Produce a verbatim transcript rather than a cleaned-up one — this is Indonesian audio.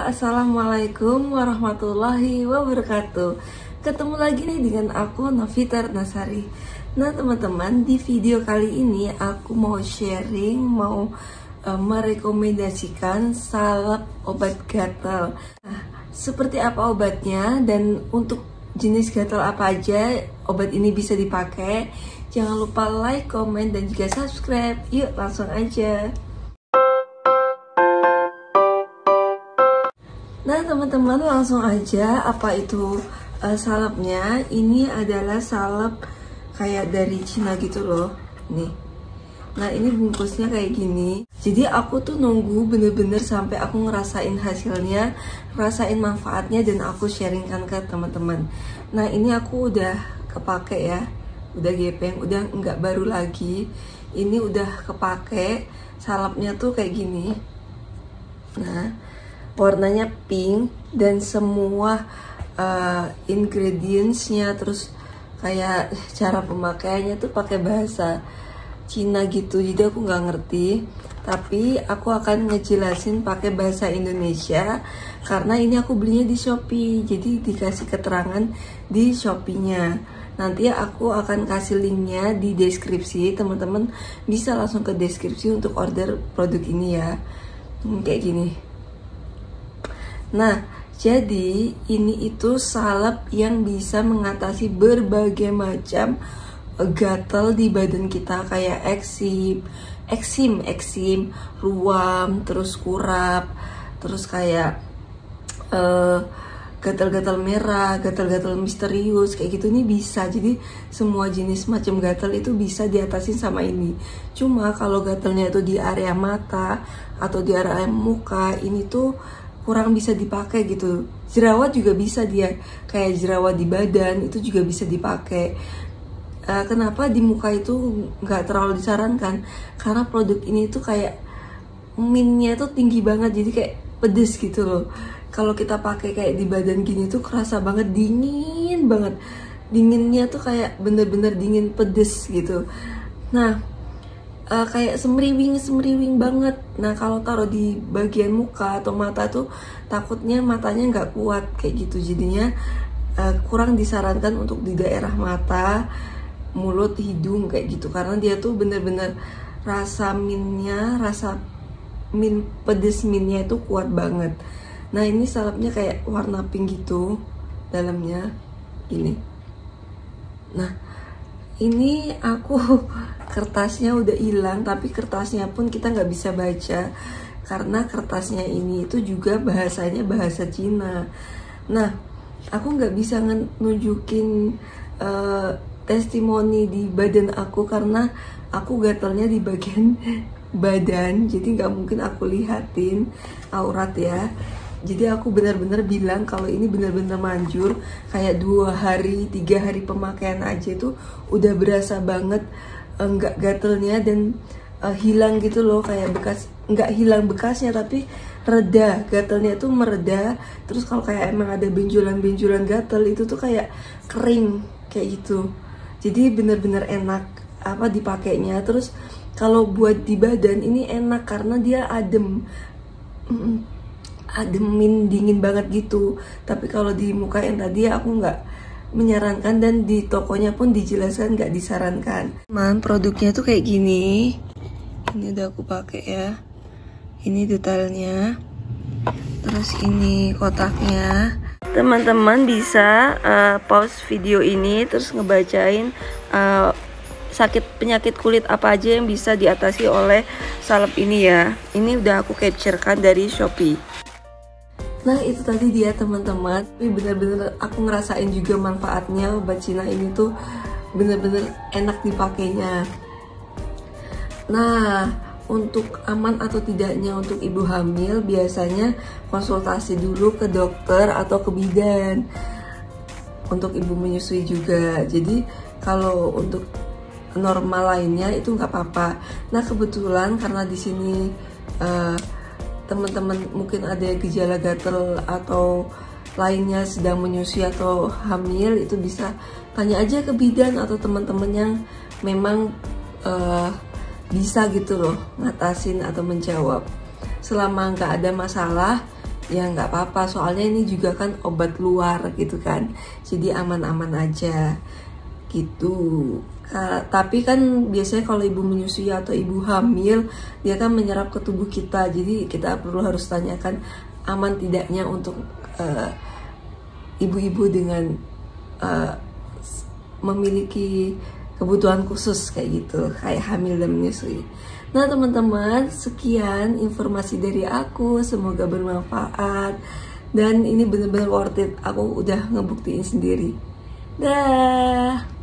Assalamualaikum warahmatullahi wabarakatuh. Ketemu lagi nih dengan aku, Novita Ratnasari. Nah teman-teman, di video kali ini aku mau sharing, mau uh, merekomendasikan salep obat gatal. Nah, seperti apa obatnya dan untuk jenis gatal apa aja obat ini bisa dipakai. Jangan lupa like, komen, dan juga subscribe. Yuk langsung aja. Nah teman-teman, langsung aja, apa itu uh, salepnya? Ini adalah salep kayak dari Cina gitu loh, nih. Nah ini bungkusnya kayak gini. Jadi aku tuh nunggu bener-bener sampai aku ngerasain hasilnya, rasain manfaatnya, dan aku sharingkan ke teman-teman. Nah ini aku udah kepake ya, udah gepeng, udah nggak baru lagi. Ini udah kepake, salepnya tuh kayak gini. Nah warnanya pink dan semua uh, ingredientsnya, terus kayak cara pemakaiannya tuh pakai bahasa Cina gitu, jadi aku nggak ngerti. Tapi aku akan ngejelasin pakai bahasa Indonesia karena ini aku belinya di Shopee, jadi dikasih keterangan di Shopee-nya. Nanti aku akan kasih linknya di deskripsi, teman-teman bisa langsung ke deskripsi untuk order produk ini ya. Hmm, kayak gini. Nah, jadi ini itu salep yang bisa mengatasi berbagai macam gatal di badan kita, kayak eksim, eksim, eksim, ruam, terus kurap, terus kayak uh, gatal-gatal merah, gatal-gatal misterius, kayak gitu. Ini bisa, jadi semua jenis macam gatal itu bisa diatasin sama ini. Cuma kalau gatalnya itu di area mata atau di area muka, ini tuh kurang bisa dipakai gitu. Jerawat juga bisa dia, kayak jerawat di badan itu juga bisa dipakai. Uh, kenapa di muka itu nggak terlalu disarankan? Karena produk ini tuh kayak minnya tuh tinggi banget, jadi kayak pedes gitu loh. Kalau kita pakai kayak di badan gini tuh kerasa banget dingin banget. Dinginnya tuh kayak bener-bener dingin pedes gitu. Nah Uh, kayak semriwing-semriwing banget. Nah kalau taruh di bagian muka atau mata tuh takutnya matanya nggak kuat kayak gitu. Jadinya uh, kurang disarankan untuk di daerah mata, mulut, hidung kayak gitu. Karena dia tuh bener-bener rasa minnya, rasa min pedes minnya itu kuat banget. Nah ini salepnya kayak warna pink gitu dalamnya gini. Nah ini aku kertasnya udah hilang, tapi kertasnya pun kita nggak bisa baca karena kertasnya ini itu juga bahasanya bahasa Cina. Nah aku nggak bisa nunjukin uh, testimoni di badan aku karena aku gatalnya di bagian badan, jadi nggak mungkin aku lihatin aurat ya. Jadi aku benar-benar bilang kalau ini benar-benar manjur, kayak dua hari, tiga hari pemakaian aja itu udah berasa banget enggak gatelnya dan uh, hilang gitu loh, kayak bekas, enggak hilang bekasnya tapi reda, gatelnya tuh mereda. Terus kalau kayak emang ada benjolan-benjolan gatel itu tuh kayak kering kayak gitu. Jadi benar-benar enak apa dipakainya. Terus kalau buat di badan ini enak karena dia adem. Ademin, dingin banget gitu. Tapi kalau di muka yang tadi aku nggak menyarankan, dan di tokonya pun dijelaskan nggak disarankan. Man, produknya tuh kayak gini. Ini udah aku pakai ya. Ini detailnya. Terus ini kotaknya. Teman-teman bisa uh, pause video ini terus ngebacain uh, sakit penyakit kulit apa aja yang bisa diatasi oleh salep ini ya. Ini udah aku capturekan dari Shopee. Nah itu tadi dia teman-teman, tapi bener-bener aku ngerasain juga manfaatnya. Obat Cina ini tuh bener-bener enak dipakainya. Nah untuk aman atau tidaknya untuk ibu hamil, biasanya konsultasi dulu ke dokter atau ke bidan. Untuk ibu menyusui juga. Jadi kalau untuk normal lainnya itu nggak apa-apa. Nah kebetulan karena di sini uh, teman-teman mungkin ada gejala gatal atau lainnya sedang menyusui atau hamil, itu bisa tanya aja ke bidan atau teman-teman yang memang uh, bisa gitu loh ngatasin atau menjawab. Selama nggak ada masalah, ya nggak apa-apa, soalnya ini juga kan obat luar gitu kan, jadi aman-aman aja gitu. Ka- tapi kan biasanya kalau ibu menyusui atau ibu hamil, dia kan menyerap ke tubuh kita, jadi kita perlu harus tanyakan aman tidaknya untuk uh, ibu-ibu dengan uh, memiliki kebutuhan khusus kayak gitu, kayak hamil dan menyusui. Nah teman-teman, sekian informasi dari aku, semoga bermanfaat dan ini bener-bener worth it, aku udah ngebuktiin sendiri. Dah.